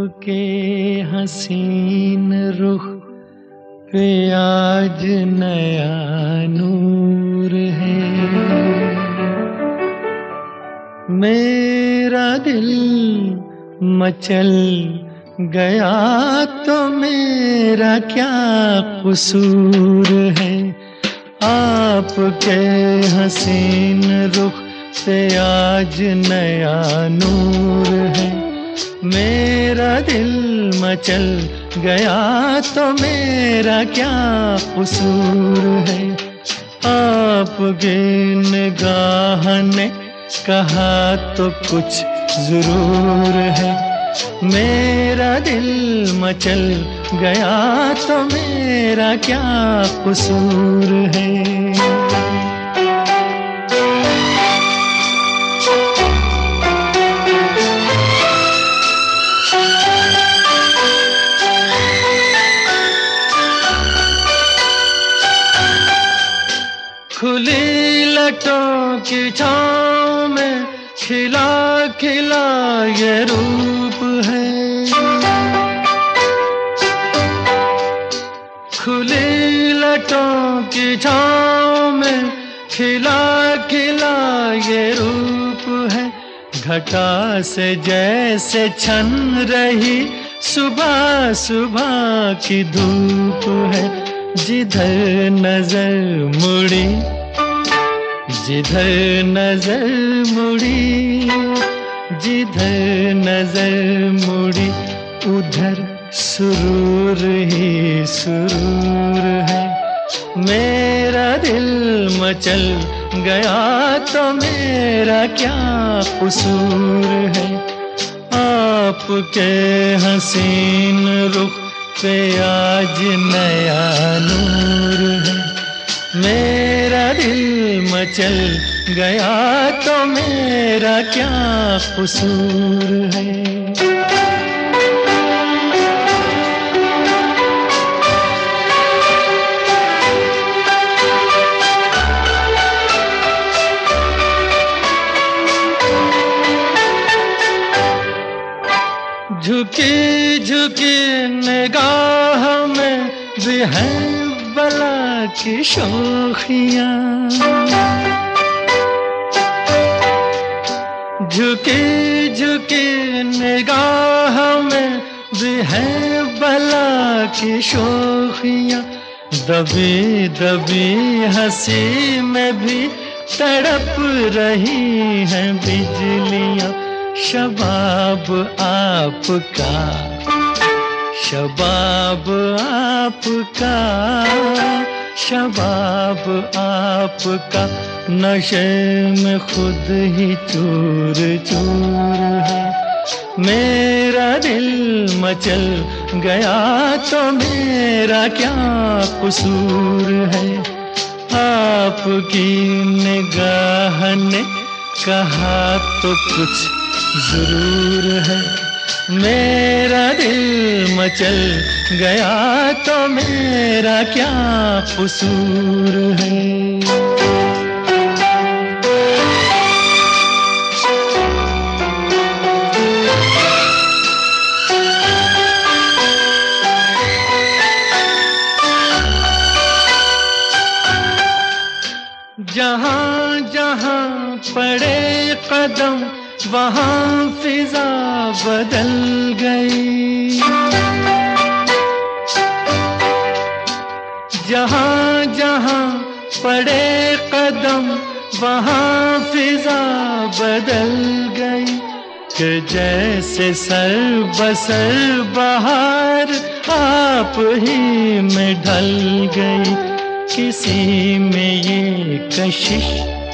आपके हसीन रुख पे आज नया नूर है। मेरा दिल मचल गया तो मेरा क्या कसूर है। आपके हसीन रुख पे आज नया नूर है। मेरा दिल मचल गया तो मेरा क्या कसूर है। आपकी निगाह ने कहा तो कुछ जरूर है। मेरा दिल मचल गया तो मेरा क्या कसूर है। खुली लटों की छाँव में खिला खिला ये रूप है। खुली लटों की छाँव में खिला खिला ये रूप है। घटा से जैसे छन रही सुबह सुबह की धूप है। जिधर नजर मुड़ी, जिधर नजर मुड़ी, जिधर नजर मुड़ी उधर सुरूर ही सुरूर है। मेरा दिल मचल गया तो मेरा क्या कसूर है। आपके हसीन रुख पे आज नया नूर है। मेरा दिल मचल गया तो मेरा क्या कसूर है। झुकी झुकी निगाह में भी है बला की शोखियाँ। झुकी झुकी निगाह में भी है बला की शोखियाँ। दबी दबी हंसी में भी तड़प रही हैं बिजलियाँ। शबाब आपका, शबाब आपका, शबाब आपका नशे में खुद ही चूर चूर है। मेरा दिल मचल गया तो मेरा क्या कसूर है। आपकी निगाह ने कहा तो कुछ जरूर है। मेरा दिल मचल गया तो मेरा क्या कसूर है। जहाँ जहाँ पड़े कदम वहाँ फिजा बदल गई। जहाँ जहाँ पड़े कदम वहाँ फिजा बदल गई। कि जैसे सर बसर बहार आप ही में ढल गई। किसी में ये कशिश,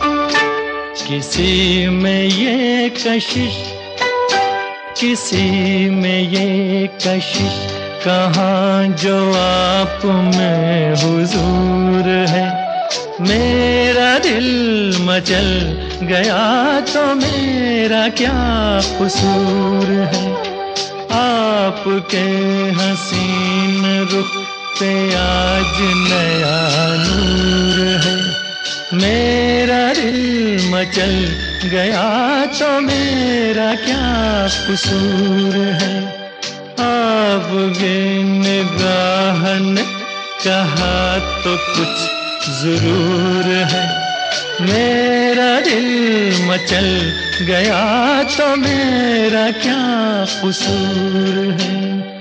किसी में ये कशिश, किसी में ये कशिश कहाँ जो आप में हुजूर है। मेरा दिल मचल गया तो मेरा क्या कसूर है। आपके हसीन रुख पे आज नया नूर है। मेरा दिल मचल गया तो मेरा क्या कसूर है। आपकी निगाह ने कहा तो कुछ जरूर है। मेरा दिल मचल गया तो मेरा क्या कसूर है।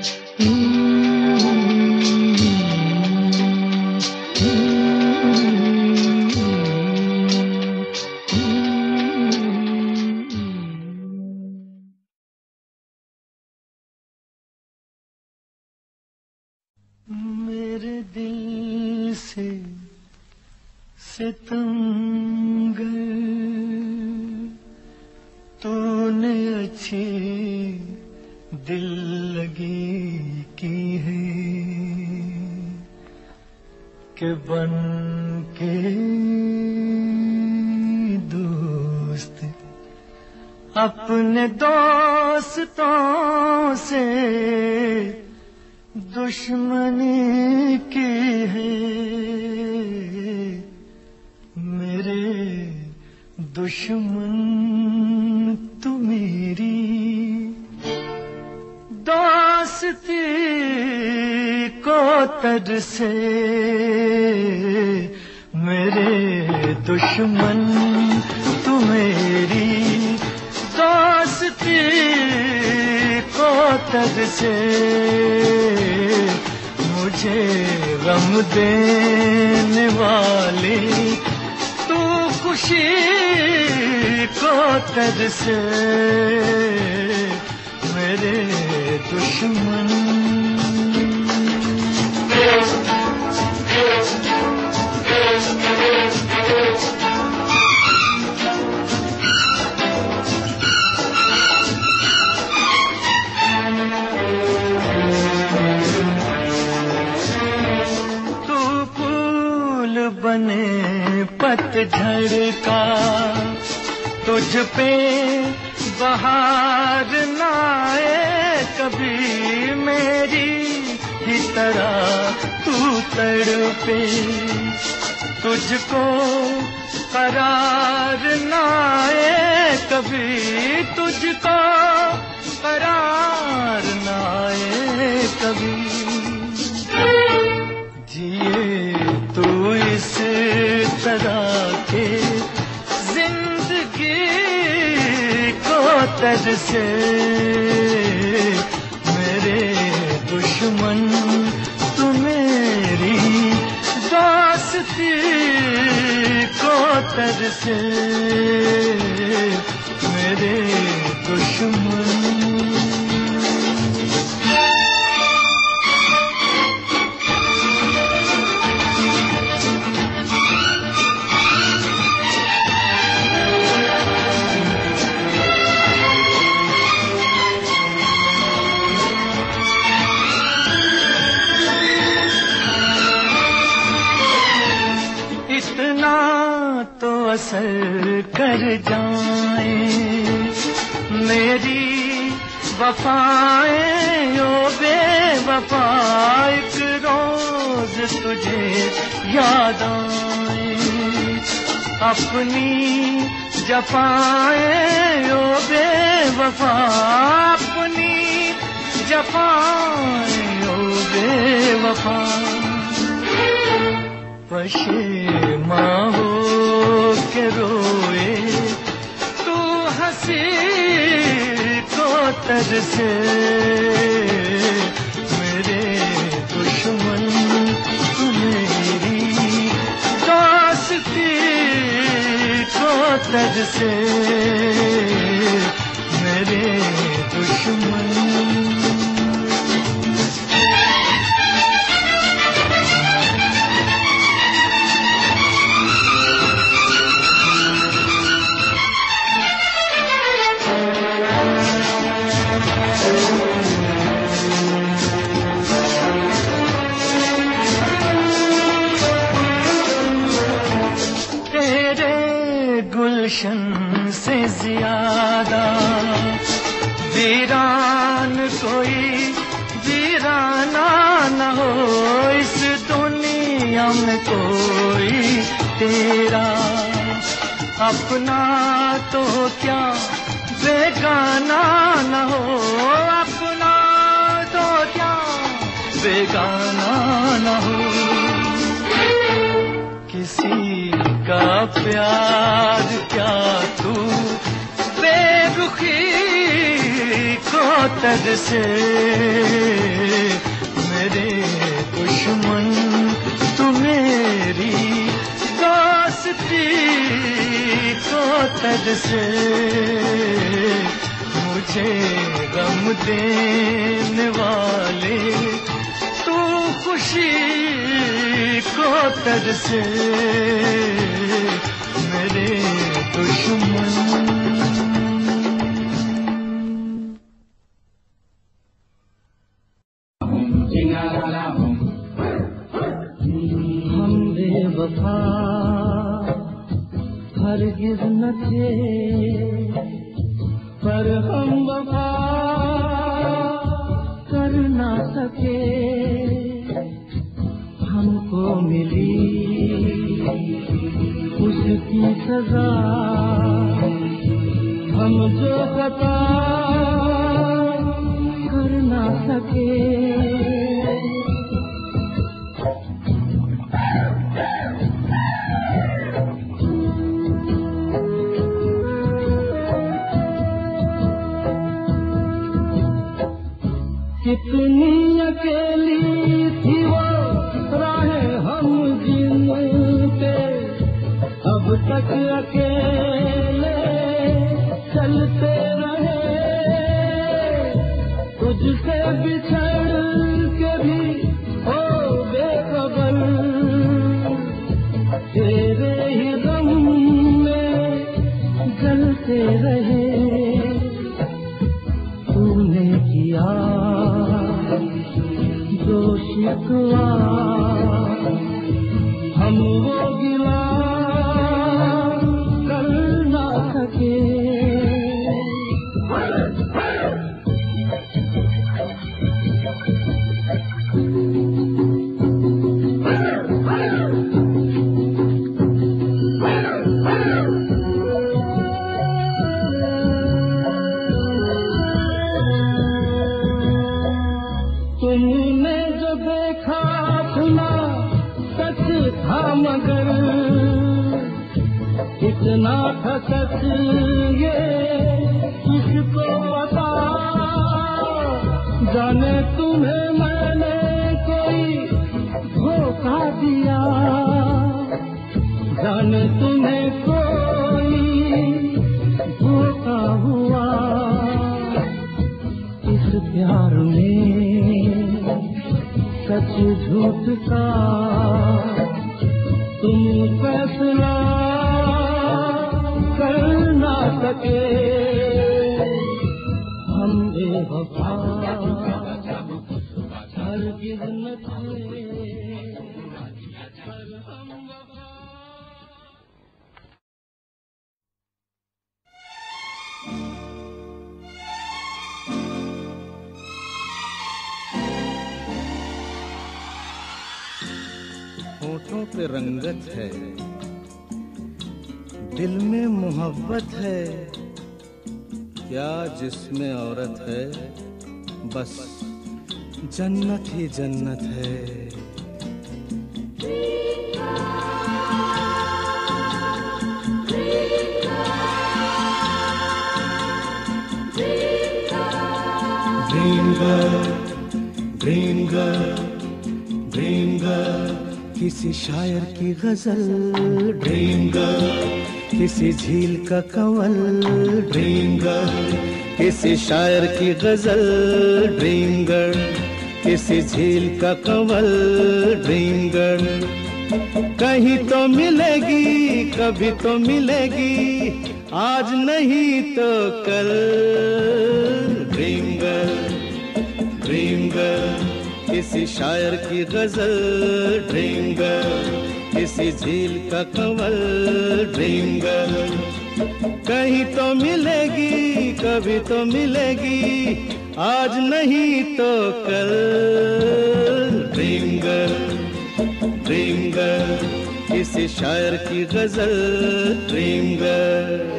मेरे दिल से सितमगर तूने अच्छी दिल लगी की है कि बन के दोस्त अपने दोस्तों से दुश्मनी की है। मेरे दुश्मन तू मेरी दोस्ती को तरसे। मेरे दुश्मन तू मेरी दोस्ती को तरसे। मुझे गम देने वाली तू खुशी को तरसे। मेरे दुश्मन बने पतझड़ का तुझ पे बहार न आए कभी मेरी ही तरह तू तड़पे। तुझको करार न आए कभी तुझको करार न आए कभी। जिए तू इस तरह के जिंदगी को तरसे। मेरे दुश्मन तू मेरी दोस्ती को तरसे। मेरे दुश्मन तो असर कर जाए मेरी वफाएं ओ बेवफा। एक रोज तुझे याद आए अपनी जफाएं ओ बेवफा। अपनी जफाएं ओ बेवफा। पशेमा हो के रोए तू हंसी को तरसे। मेरे दुश्मन तू मेरी दोस्ती को तरसे। मेरे दुश्मन गुलशन से ज्यादा वीरान कोई वीराना न हो इस दुनिया में कोई तेरा। अपना तो क्या बेगाना न हो अपना बेगाना न हो। किसी का प्यार क्या तू बेरुखी को तद से, मेरे दुश्मन तू मेरी दोस्ती को तद से, मुझे गम देने वाले तू खुशी को तद से, मेरे दुश्मन। हम बेवफा हरगिज़ न थे, पर हम वफा कर ना सके। हमको मिली उसकी सजा, हम जो खता कर ना सके। कितनी अकेली थी वो राहें हम जिन पे, अब तक अकेले चलते रहे। तुझसे बिछड़ के भी हो बेखबर, तेरे ही गम में जलते रहे। तूने किया जो शिकवा, हम वो गिला कर ना सके। तुमने जो देखा सुना सच था, मगर इतना था सच ये किसको पता। जाने तुम्हें मैंने कोई धोखा दिया, जाने तुम्हें कोई धोखा हुआ। इस प्यार में सच झूठ का तुम फैसला कर ना सके। हम बेवफा हरगिज़ न थे, पर हम वफा। होठों पे रंगत है, दिल में मोहब्बत है, क्या जिसमें औरत है, बस जन्नत ही जन्नत है। Dream girl, dream girl, dream girl, किसी शायर की गजल। ड्रीम गर्ल, किसी झील का कंवल। ड्रीम गर्ल, किसी शायर की गजल। ड्रीम गर्ल, किसी झील का कंवल। ड्रीम गर्ल, कहीं तो मिलेगी, कभी तो मिलेगी, आज नहीं तो कल। ड्रीम गर्ल, ड्रीम गर्ल, किसी शायर की गजल। ड्रीम गर्ल, किसी झील का कंवल। ड्रीम गर्ल, कहीं तो मिलेगी, कभी तो मिलेगी, आज नहीं तो कल। ड्रीम गर्ल, ड्रीम गर्ल, किसी शायर की गजल। ड्रीम गर्ल,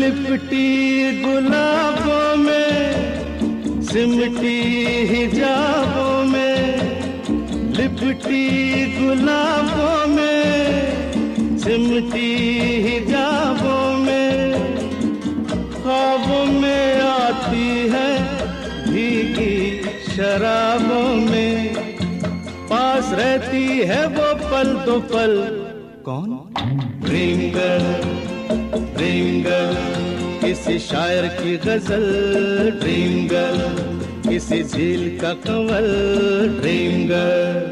लिपटी गुलाबों में, सिमटी हिजाबों में, लिपटी गुलाबों में, सिमटी हिजाबों में, ख्वाबों में आती है भीगी शराबों में, पास रहती है वो पल दो पल। कौन? ड्रीम गर्ल, ड्रीम गर्ल, किसी शायर की गजल, ड्रीम गर्ल, किसी झील का कंवल, ड्रीम गर्ल।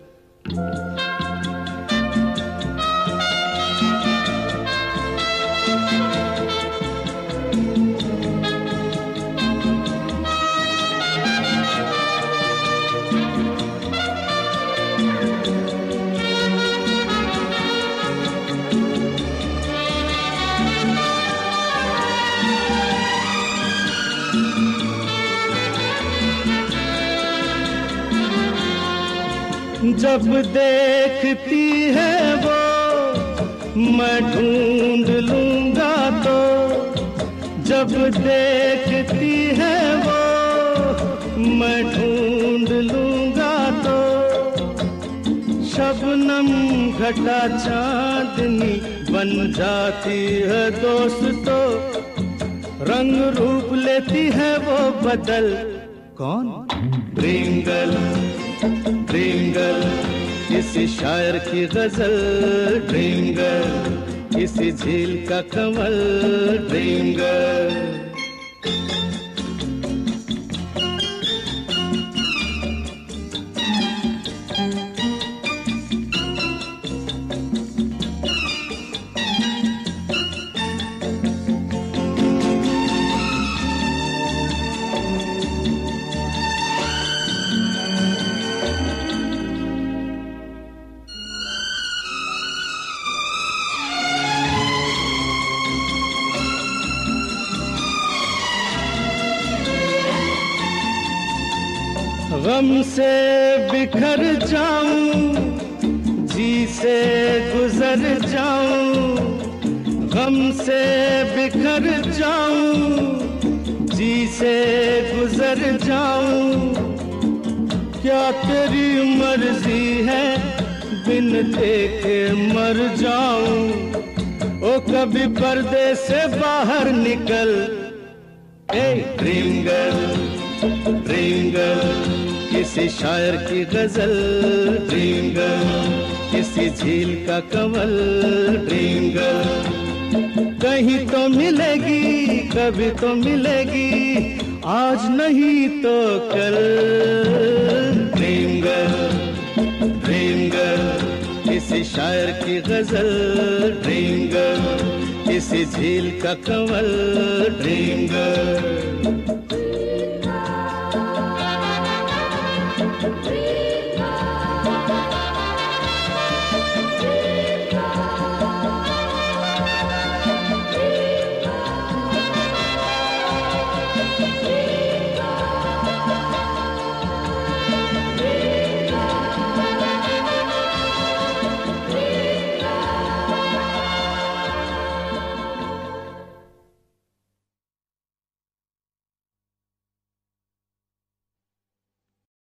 जब देखती है वो मैं ढूंढ लूंगा तो, जब देखती है वो मैं ढूंढ लूंगा तो, शबनम घटा चांदनी बन जाती है दोस्तों, रंग रूप लेती है वो बदल। कौन? ड्रीम गर्ल, ड्रीम गर्ल, किसी शायर की गजल, ड्रीम गर्ल, किसी झील का कंवल, ड्रीम गर्ल। गम से बिखर जाऊं, जी से गुजर जाऊं, गम से बिखर जाऊं, जी से गुजर जाऊं, क्या तेरी मर्जी है बिन देखे मर जाऊं, ओ कभी पर्दे से बाहर निकल। ए ड्रीम गर्ल, ड्रीम गर्ल, किसी शायर की गजल, ड्रीम गर्ल, किसी झील का कंवल, ड्रीम गर्ल, कहीं तो मिलेगी कभी तो मिलेगी, आज नहीं तो कल। ड्रीम गर्ल, ड्रीम गर्ल, किसी शायर की गजल, ड्रीम गर्ल, किसी झील का कंवल, ड्रीम गर्ल। Dream girl,